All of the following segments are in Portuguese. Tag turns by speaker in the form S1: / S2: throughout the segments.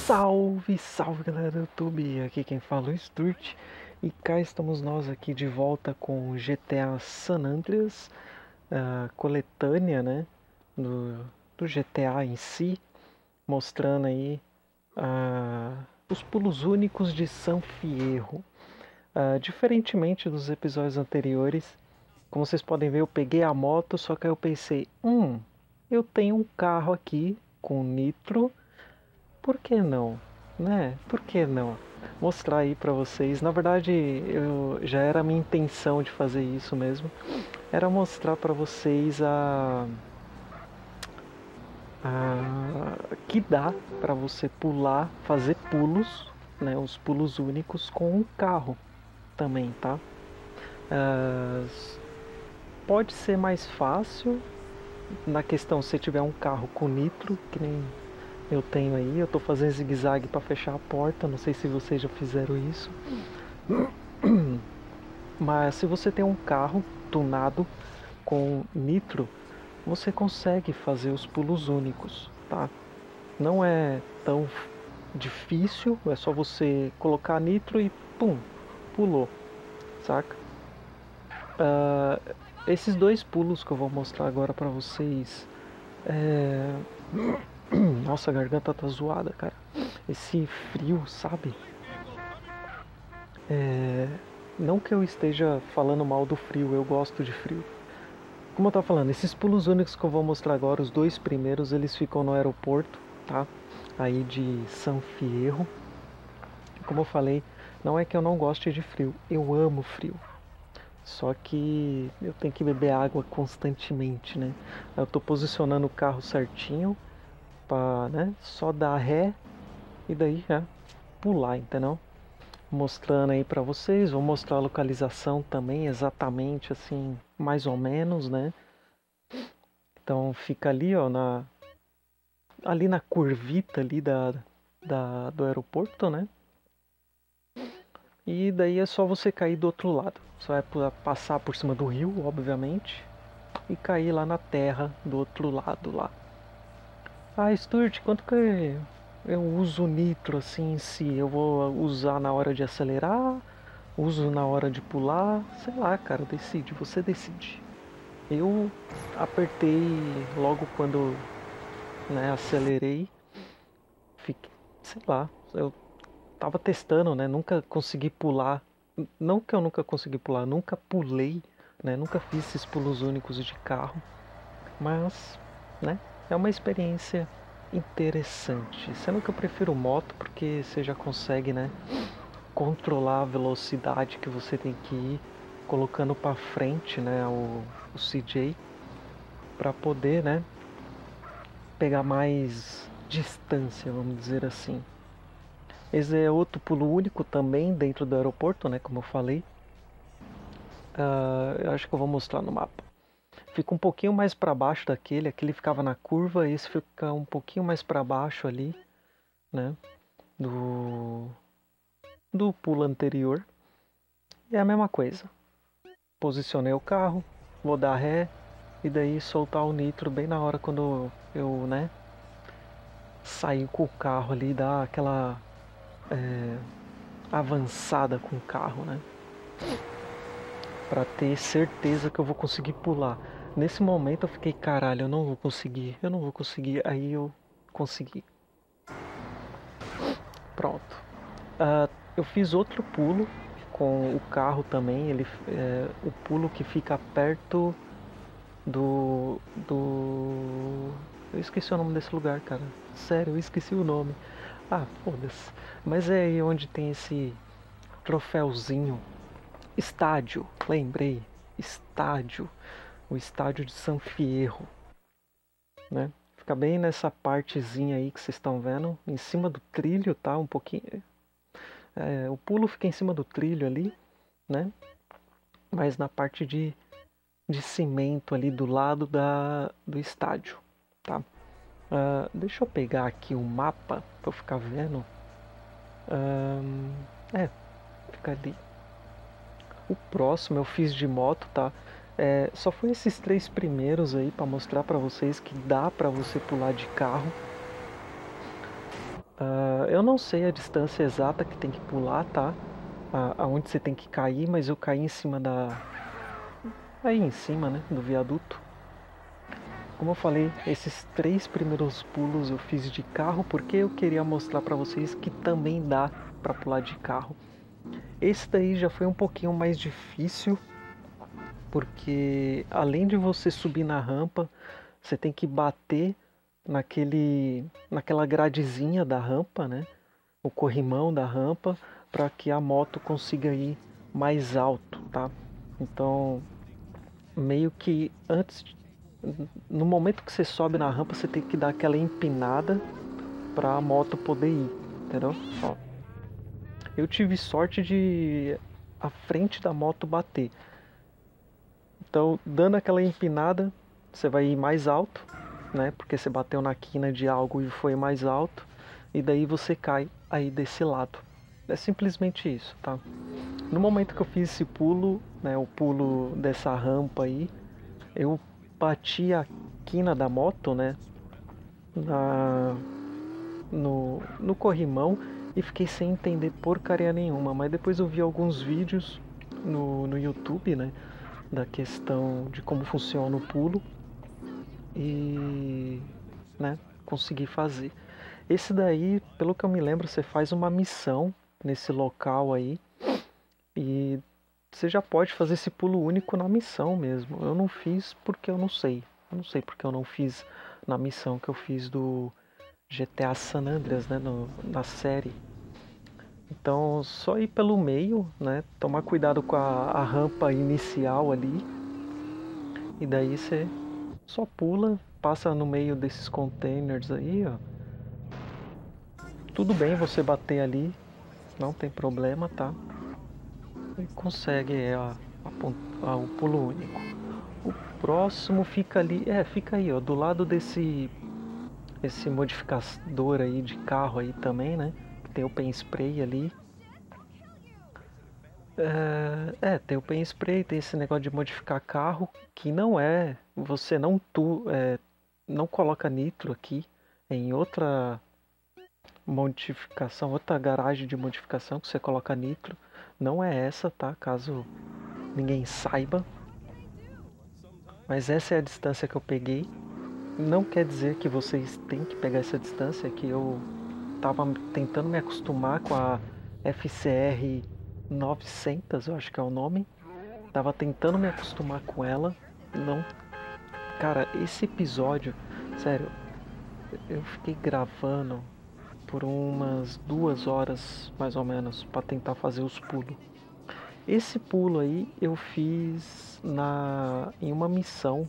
S1: Salve, salve galera do YouTube, aqui quem fala é o Sturt e cá estamos nós aqui de volta com GTA San Andreas, a coletânea, né, do GTA em si, mostrando aí os pulos únicos de San Fierro. Diferentemente dos episódios anteriores, como vocês podem ver, eu peguei a moto, só que aí eu pensei, eu tenho um carro aqui com nitro. Por que não? Né? Por que não? Mostrar aí pra vocês. Na verdade, já era a minha intenção de fazer isso mesmo. Era mostrar pra vocês que dá pra você pular, fazer pulos, né? Os pulos únicos com um carro também, tá? Pode ser mais fácil na questão se tiver um carro com nitro, que nem eu tenho aí. Eu tô fazendo zigue-zague para fechar a porta, não sei se vocês já fizeram isso. Mas se você tem um carro tunado com nitro, você consegue fazer os pulos únicos, tá? Não é tão difícil, é só você colocar nitro e pum, pulou, saca? Esses dois pulos que eu vou mostrar agora pra vocês, nossa, a garganta tá zoada, cara. Esse frio, sabe? Não que eu esteja falando mal do frio, eu gosto de frio. Como eu tava falando, esses pulos únicos que eu vou mostrar agora, os dois primeiros, eles ficam no aeroporto, tá? Aí de San Fierro. Como eu falei, não é que eu não goste de frio, eu amo frio. Só que eu tenho que beber água constantemente, né? Eu tô posicionando o carro certinho pra, né, só dar ré e daí já pular, entendeu? Mostrando aí pra vocês, vou mostrar a localização também, exatamente assim, mais ou menos, né? Então fica ali, ó, ali na curvita ali do aeroporto, né? E daí é só você cair do outro lado. Você vai passar por cima do rio, obviamente, e cair lá na terra do outro lado lá. Ah, Stuart, quanto que eu uso nitro assim em si? Eu vou usar na hora de acelerar? Uso na hora de pular? Sei lá, cara, decide, você decide. Eu apertei logo quando, né, acelerei. Fiquei, sei lá, eu tava testando, né? Nunca consegui pular. Não que eu nunca consegui pular, nunca pulei, né? Nunca fiz esses pulos únicos de carro. Mas, né? É uma experiência interessante. Sendo que eu prefiro moto porque você já consegue, né? Controlar a velocidade que você tem que ir colocando para frente, né? O CJ para poder, né? Pegar mais distância, vamos dizer assim. Esse é outro pulo único também dentro do aeroporto, né? Como eu falei. Eu acho que eu vou mostrar no mapa. Fica um pouquinho mais para baixo daquele. Aquele ficava na curva, esse fica um pouquinho mais para baixo ali, né? Do pulo anterior. E é a mesma coisa. Posicionei o carro, vou dar ré e daí soltar o nitro bem na hora quando eu, né? Sair com o carro ali, dar aquela avançada com o carro, né? Pra ter certeza que eu vou conseguir pular. Nesse momento eu fiquei, caralho, eu não vou conseguir. Aí eu consegui. Pronto. Eu fiz outro pulo com o carro também. O pulo que fica perto eu esqueci o nome desse lugar, cara. Sério, eu esqueci o nome. Ah, foda-se. Mas é aí onde tem esse troféuzinho. Estádio, lembrei. Estádio. O estádio de San Fierro, né? Fica bem nessa partezinha aí que vocês estão vendo, em cima do trilho, tá? Um pouquinho. O pulo fica em cima do trilho ali, né? Mas na parte de cimento ali do lado do estádio, tá? Deixa eu pegar aqui o mapa pra eu ficar vendo. Fica ali. O próximo eu fiz de moto, tá? Só foi esses três primeiros aí pra mostrar pra vocês que dá pra você pular de carro. Eu não sei a distância exata que tem que pular, tá? Aonde você tem que cair, mas eu caí em cima aí em cima, né, do viaduto. Como eu falei, esses 3 primeiros pulos eu fiz de carro porque eu queria mostrar pra vocês que também dá pra pular de carro. Esse daí já foi um pouquinho mais difícil, porque além de você subir na rampa, você tem que bater naquela gradezinha da rampa, né? O corrimão da rampa, para que a moto consiga ir mais alto, tá? Então, meio que no momento que você sobe na rampa, você tem que dar aquela empinada para a moto poder ir, entendeu? Ó, eu tive sorte de a frente da moto bater. Então, dando aquela empinada, você vai ir mais alto, né? Porque você bateu na quina de algo e foi mais alto, e daí você cai aí desse lado. É simplesmente isso, tá? No momento que eu fiz esse pulo, né, o pulo dessa rampa aí, eu bati a quina da moto, né, no corrimão e fiquei sem entender porcaria nenhuma. Mas depois eu vi alguns vídeos no YouTube, né, da questão de como funciona o pulo e, né, consegui fazer. Esse daí, pelo que eu me lembro, você faz uma missão nesse local aí e você já pode fazer esse pulo único na missão mesmo. Eu não fiz porque eu não sei. Eu não sei porque eu não fiz na missão que eu fiz do GTA San Andreas, né, na série. Então, só ir pelo meio, né, tomar cuidado com a rampa inicial ali. E daí você só pula, passa no meio desses containers aí, ó. Tudo bem você bater ali, não tem problema, tá? E consegue o pulo único. O próximo fica ali, fica aí, ó, do lado esse modificador aí de carro aí também, né? Tem o pen spray ali. Tem o pen spray, tem esse negócio de modificar carro, que não é, você não coloca nitro aqui, é em outra modificação, outra garagem de modificação que você coloca nitro, não é essa, tá? Caso ninguém saiba. Mas essa é a distância que eu peguei. Não quer dizer que vocês têm que pegar essa distância, que eu tava tentando me acostumar com a FCR 900, eu acho que é o nome. Tava tentando me acostumar com ela. Não. Cara, esse episódio, sério, eu fiquei gravando por umas 2 horas, mais ou menos, para tentar fazer os pulos. Esse pulo aí eu fiz em uma missão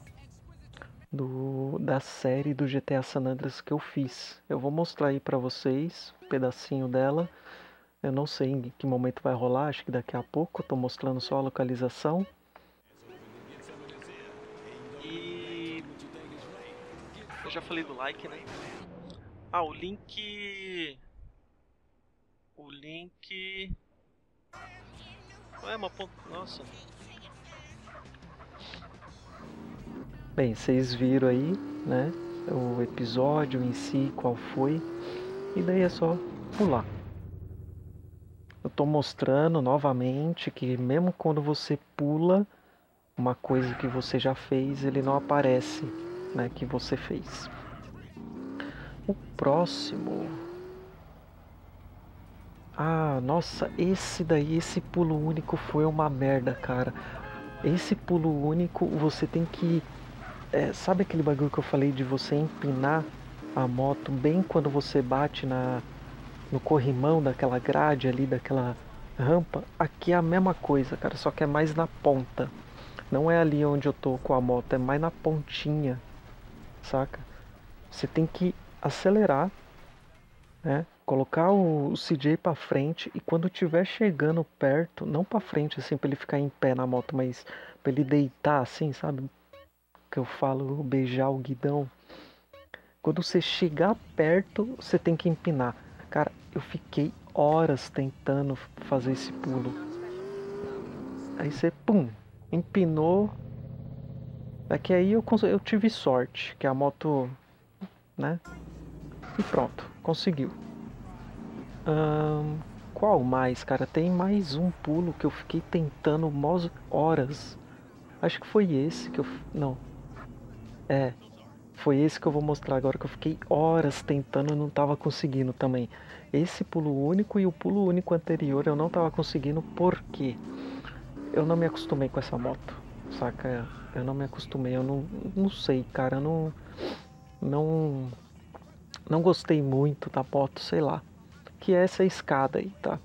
S1: da série do GTA San Andreas que eu fiz. Eu vou mostrar aí pra vocês um pedacinho dela. Eu não sei em que momento vai rolar, acho que daqui a pouco. Eu tô mostrando só a localização. E eu já falei do like, né? O link. O link. Ué, nossa. Bem, vocês viram aí, né? O episódio em si, qual foi. E daí é só pular. Eu tô mostrando novamente que mesmo quando você pula uma coisa que você já fez, ele não aparece, né, que você fez. O próximo. Nossa, esse pulo único foi uma merda, cara. Esse pulo único, você tem que... sabe aquele bagulho que eu falei de você empinar a moto bem quando você bate no corrimão daquela grade ali, daquela rampa? Aqui é a mesma coisa, cara, só que é mais na ponta. Não é ali onde eu tô com a moto, é mais na pontinha, saca? Você tem que acelerar, né? Colocar o CJ para frente e quando estiver chegando perto, não para frente assim para ele ficar em pé na moto, mas para ele deitar assim, sabe? Que eu falo beijar o guidão. Quando você chegar perto, você tem que empinar. Cara, eu fiquei horas tentando fazer esse pulo. Aí você, pum, empinou. É que aí eu tive sorte, que a moto, né? E pronto, conseguiu. Qual mais, cara? Tem mais um pulo que eu fiquei tentando horas. Acho que foi esse que eu... Não. É. Foi esse que eu vou mostrar agora, que eu fiquei horas tentando e não tava conseguindo também. Esse pulo único e o pulo único anterior eu não tava conseguindo porque eu não me acostumei com essa moto, saca? Eu não me acostumei, eu não sei, cara, eu não, não gostei muito da moto, sei lá. Que é essa escada aí, tá?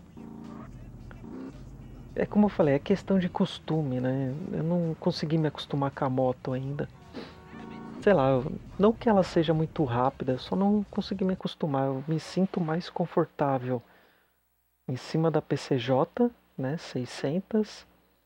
S1: É como eu falei, é questão de costume, né? Eu não consegui me acostumar com a moto ainda. Sei lá, não que ela seja muito rápida, eu só não consegui me acostumar. Eu me sinto mais confortável em cima da PCJ, né, 600,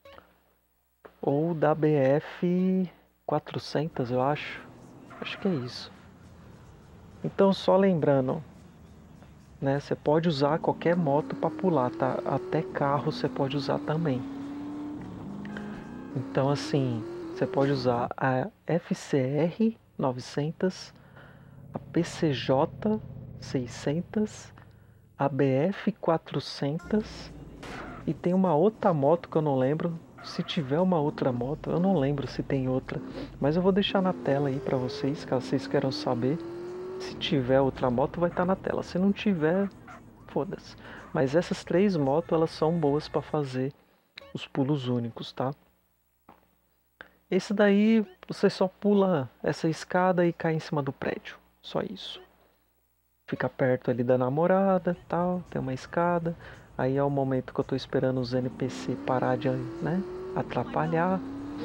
S1: ou da BF 400, eu acho. Acho que é isso. Então, só lembrando, né, você pode usar qualquer moto para pular, tá? Até carro você pode usar também. Então, assim, você pode usar a FCR 900, a PCJ 600, a BF 400 e tem uma outra moto que eu não lembro. Se tiver uma outra moto, eu não lembro se tem outra, mas eu vou deixar na tela aí para vocês, caso vocês queiram saber. Se tiver outra moto, vai estar na tela. Se não tiver, foda-se. Mas essas três motos, elas são boas para fazer os pulos únicos, tá? Esse daí, você só pula essa escada e cai em cima do prédio. Só isso. Fica perto ali da namorada, tal, tem uma escada. Aí é o momento que eu tô esperando os NPC parar de, né, atrapalhar.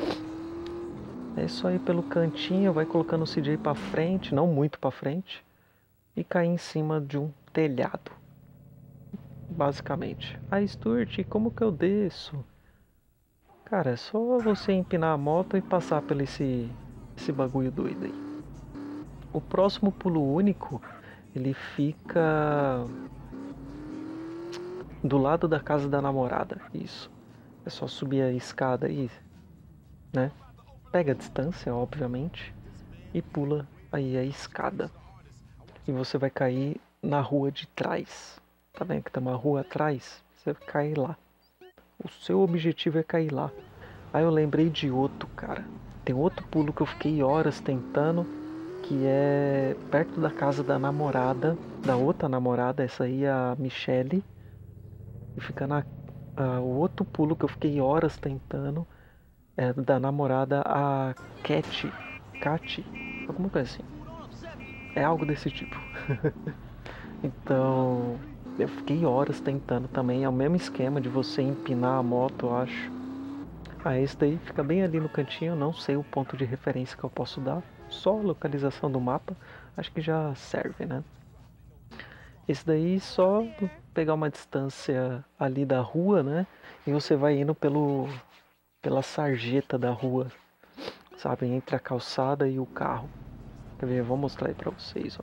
S1: É só ir pelo cantinho, vai colocando o CJ pra frente, não muito pra frente, e cair em cima de um telhado, basicamente. Aí, Stuart, como que eu desço? Cara, é só você empinar a moto e passar por esse bagulho doido aí. O próximo pulo único, ele fica do lado da casa da namorada, isso. É só subir a escada aí, né? Pega a distância, obviamente, e pula aí a escada. E você vai cair na rua de trás. Tá vendo que tem uma rua atrás? Você vai cair lá. O seu objetivo é cair lá. Aí eu lembrei de outro, cara. Tem outro pulo que eu fiquei horas tentando, que é perto da casa da namorada, da outra namorada, essa aí é a Michelle. E fica o outro pulo que eu fiquei horas tentando é da namorada a Cat, alguma coisa assim. É algo desse tipo. Então, eu fiquei horas tentando também. É o mesmo esquema de você empinar a moto, eu acho. Ah, esse daí fica bem ali no cantinho. Não sei o ponto de referência que eu posso dar. Só a localização do mapa. Acho que já serve, né? Esse daí só pegar uma distância ali da rua, né? E você vai indo pela sarjeta da rua, sabe? Entre a calçada e o carro. Quer ver? Eu vou mostrar aí pra vocês, ó.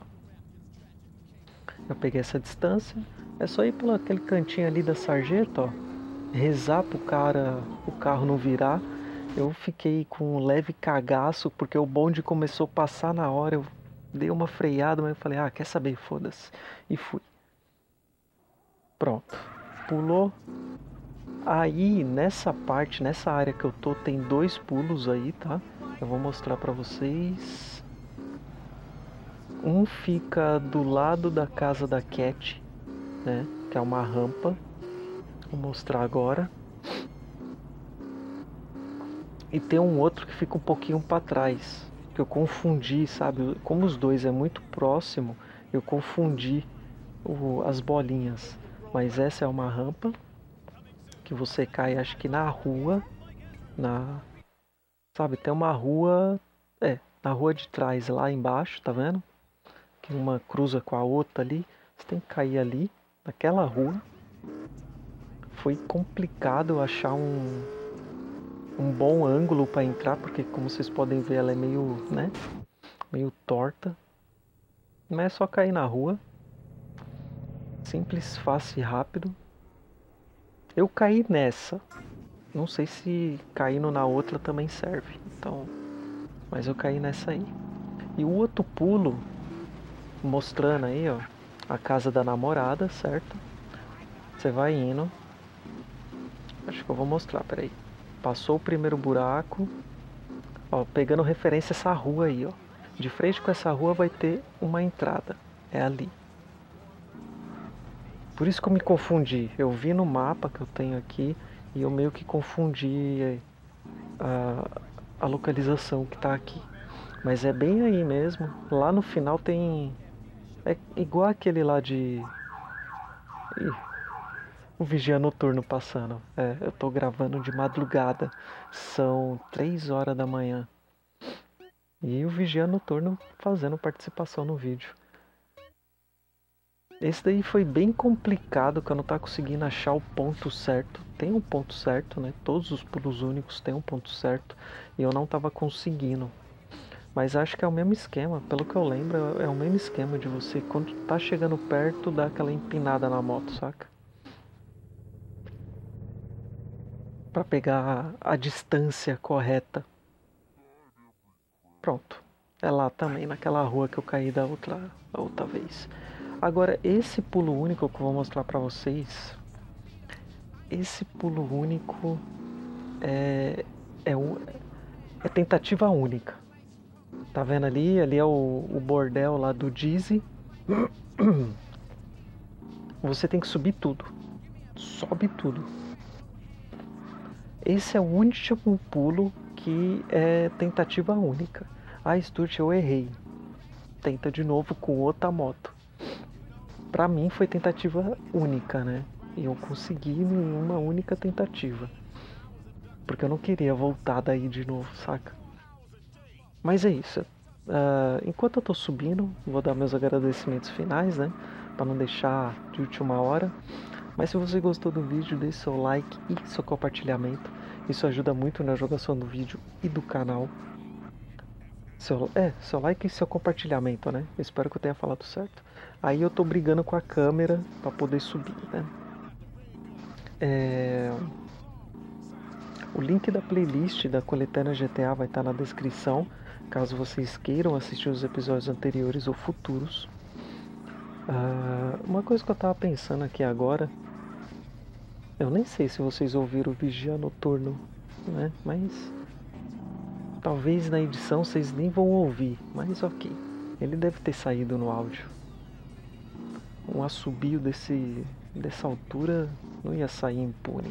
S1: Eu peguei essa distância. É só ir pelo aquele cantinho ali da sarjeta, ó. Rezar pro o carro não virar. Eu fiquei com um leve cagaço, porque o bonde começou a passar na hora. Eu dei uma freada, mas eu falei, ah, quer saber? Foda-se. E fui. Pronto. Pulou. Aí, nessa parte, nessa área que eu tô, tem dois pulos aí, tá? Eu vou mostrar pra vocês. Um fica do lado da casa da Cat, né? Que é uma rampa. Vou mostrar agora. E tem um outro que fica um pouquinho para trás, que eu confundi, sabe? Como os dois é muito próximo, eu confundi as bolinhas. Mas essa é uma rampa que você cai, acho que na rua, na, sabe? Tem uma rua, na rua de trás lá embaixo, tá vendo? Que uma cruza com a outra ali. Você tem que cair ali, naquela rua. Foi complicado achar um bom ângulo para entrar, porque como vocês podem ver ela é meio, né, meio torta. Mas é só cair na rua. Simples, fácil e rápido. Eu caí nessa. Não sei se caindo na outra também serve. Então, mas eu caí nessa aí. E o outro pulo, mostrando aí, ó, a casa da namorada, certo? Você vai indo. Acho que eu vou mostrar, peraí. Passou o primeiro buraco. Ó, pegando referência essa rua aí, ó. De frente com essa rua vai ter uma entrada. É ali. Por isso que eu me confundi. Eu vi no mapa que eu tenho aqui e eu meio que confundi a localização que tá aqui. Mas é bem aí mesmo. Lá no final tem... É igual aquele lá de... Ih, o Vigia Noturno passando. É, eu tô gravando de madrugada. São 3 horas da manhã. E o Vigia Noturno fazendo participação no vídeo. Esse daí foi bem complicado, que eu não tava conseguindo achar o ponto certo. Tem um ponto certo, né? Todos os pulos únicos têm um ponto certo. E eu não tava conseguindo. Mas acho que é o mesmo esquema. Pelo que eu lembro, é o mesmo esquema de você, quando tá chegando perto, dar aquela empinada na moto, saca? Pra pegar a distância correta. Pronto. É lá também, naquela rua que eu caí da outra vez. Agora, esse pulo único que eu vou mostrar pra vocês... Esse pulo único é tentativa única. Tá vendo ali? Ali é o bordel lá do Dizzy. Você tem que subir tudo. Sobe tudo. Esse é o único pulo que é tentativa única. Ah, Sturt, eu errei. Tenta de novo com outra moto. Pra mim foi tentativa única, né? E eu consegui em uma única tentativa. Porque eu não queria voltar daí de novo, saca? Mas é isso. Enquanto eu tô subindo, vou dar meus agradecimentos finais, né? Pra não deixar de última hora. Mas se você gostou do vídeo, deixe seu like e seu compartilhamento. Isso ajuda muito na jogação do vídeo e do canal. Seu like e seu compartilhamento, né? Eu espero que eu tenha falado certo. Aí eu tô brigando com a câmera pra poder subir, né? O link da playlist da coletânea GTA vai estar na descrição, caso vocês queiram assistir os episódios anteriores ou futuros. Uma coisa que eu tava pensando aqui agora, eu nem sei se vocês ouviram o Vigia Noturno, né? Mas talvez na edição vocês nem vão ouvir, mas ok. Ele deve ter saído no áudio. Um assobio dessa altura não ia sair impune.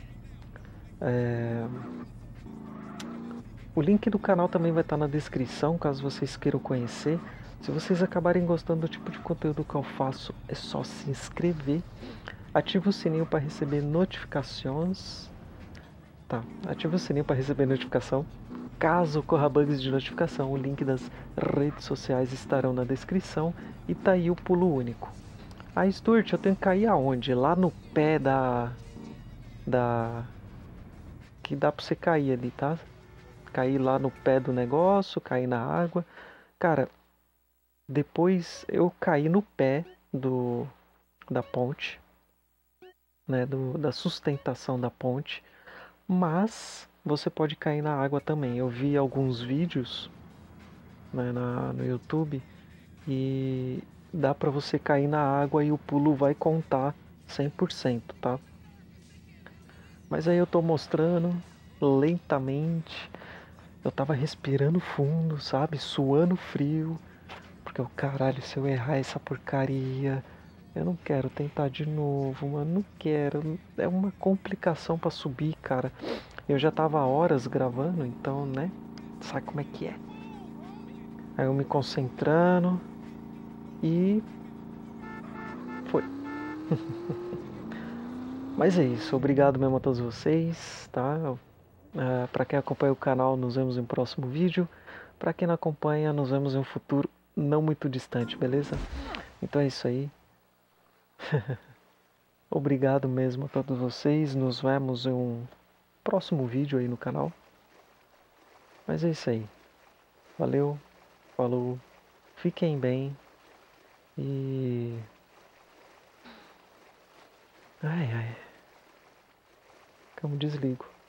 S1: O link do canal também vai estar na descrição, caso vocês queiram conhecer. Se vocês acabarem gostando do tipo de conteúdo que eu faço, é só se inscrever. Ative o sininho para receber notificações. Tá, ative o sininho para receber notificação. Caso ocorra bugs de notificação, o link das redes sociais estarão na descrição. E tá aí o pulo único. Ah, Sturt, eu tenho que cair aonde? Lá no pé que dá pra você cair ali, tá? Cair lá no pé do negócio, cair na água. Cara, depois eu caí no pé da ponte, né? Da sustentação da ponte. Mas você pode cair na água também. Eu vi alguns vídeos, né, no YouTube e dá pra você cair na água e o pulo vai contar 100%, tá? Mas aí eu tô mostrando lentamente. Eu tava respirando fundo, sabe? Suando frio. Porque o caralho, se eu errar essa porcaria, eu não quero tentar de novo, mano. Não quero. É uma complicação pra subir, cara. Eu já tava horas gravando, então, né? Sabe como é que é? Aí eu me concentrando e foi. Mas é isso. Obrigado mesmo a todos vocês, tá? Pra quem acompanha o canal, nos vemos em um próximo vídeo. Pra quem não acompanha, nos vemos em um futuro não muito distante, beleza? Então é isso aí. Obrigado mesmo a todos vocês. Nos vemos em um próximo vídeo aí no canal. Mas é isso aí. Valeu, falou, fiquem bem e... Ai, ai. Como desligo.